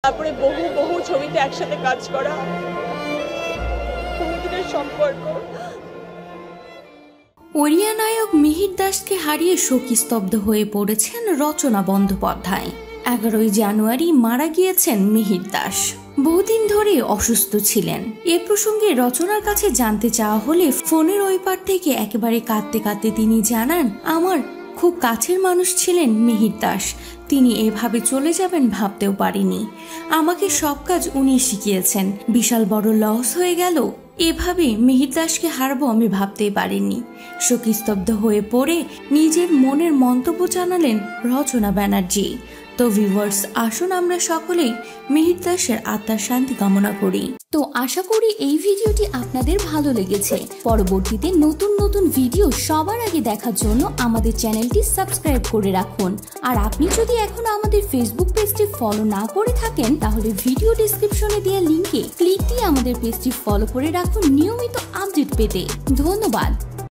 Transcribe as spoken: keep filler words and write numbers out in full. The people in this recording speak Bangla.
তারপরে বহু বহু ছবিতে একসাথে কাজ করা, বহুদিনের সম্পর্ক। ওড়িয়া নায়ক মিহির দাসকে হারিয়ে শোকস্তব্ধ হয়ে পড়েছেন রচনা বন্দ্যোপাধ্যায়। এগারোই জানুয়ারি মারা গিয়েছেন মিহির দাস। বহুদিন ধরে অসুস্থ ছিলেন। এ প্রসঙ্গে রচনার কাছে জানতে চাওয়া হলে ফোনের ওই পার থেকে একেবারে কাঁদতে কাঁদতে তিনি জানান, আমার খুব কাছের মানুষ ছিলেন মিহির দাস। তিনি এভাবে চলে যাবেন ভাবতেও পারিনি। আমাকে সব কাজ উনি শিখিয়েছেন। বিশাল বড় লস হয়ে গেল। এভাবে মিহির দাসকে হারাবো আমি ভাবতেই পারিনি। শোকস্তব্ধ হয়ে পড়ে নিজের মনের মন্তব্য জানালেন রচনা ব্যানার্জি। তো ভিউয়ার্স, আসুন আমরা সকলেই মিহির দাসের আত্মার শান্তি কামনা করি। তো আশা করি এই ভিডিওটি আপনাদের ভালো লেগেছে। পরবর্তীতে নতুন নতুন ভিডিও সবার আগে দেখার জন্য আমাদের চ্যানেলটি সাবস্ক্রাইব করে রাখুন। আর আপনি যদি এখনো আমাদের ফেসবুক পেজটি ফলো না করে থাকেন, তাহলে ভিডিও ডেসক্রিপশনে দেওয়া লিংকে ক্লিক দিয়ে আমাদের পেজটি ফলো করে রাখুন নিয়মিত আপডেট পেতে। ধন্যবাদ।